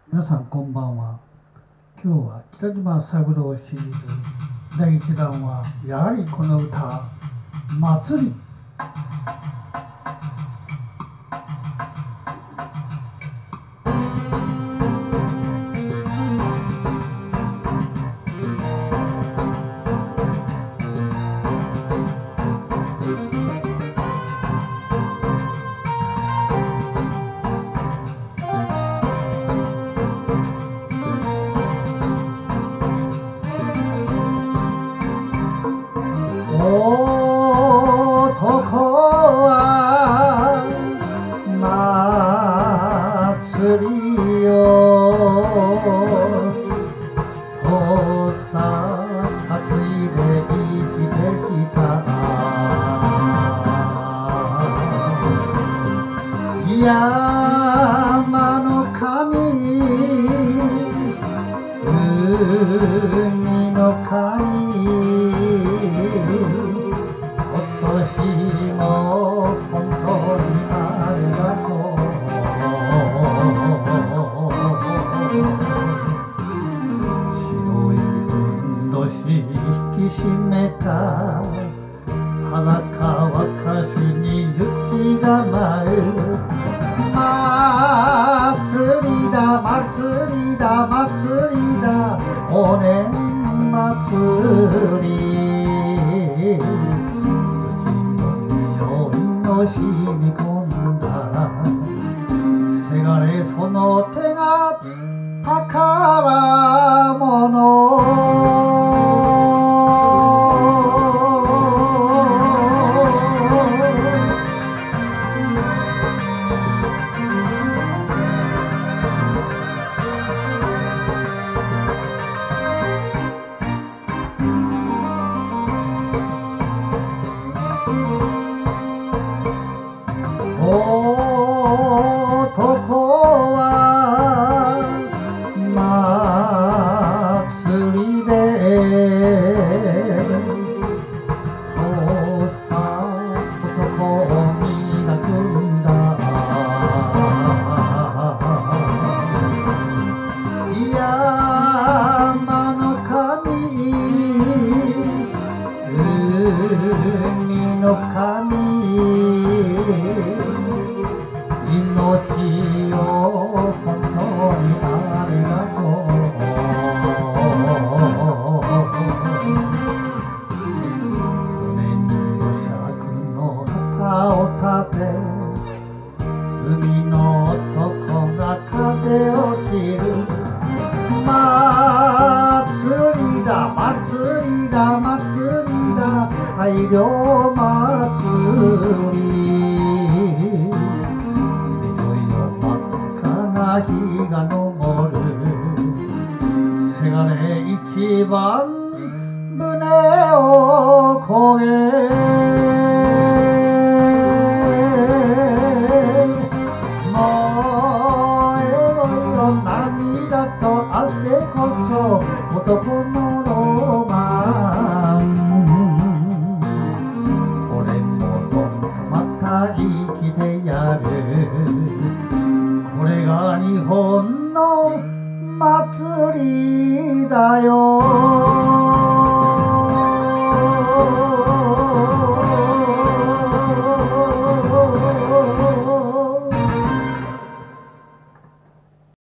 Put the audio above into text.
皆さんこんばんは。今日は北島三郎シリーズ第1弾はやはりこの歌「祭り」。男は祭りよ、そうさ担いで生きてきた。山の神、海の神、今年も本当にありがとう。白いふんどし引き締めた裸若しに雪が舞う。祭りだ祭りだ祭りだお年祭り。土の匂いの染み込んだせがれその手が宝物。男は祭りでそうさ男を磨くんだ。山の神、海の神、命を本当にありがとう。船に土砂の旗を立て海の男が風を切る。祭りだ祭りだ祭りだ大漁祭り。日が昇るせがれ一番胸を焦げ。もうえろよ涙と汗こそ男のロマン。俺もどんとまた生きてやる。これが日本の祭りだよ。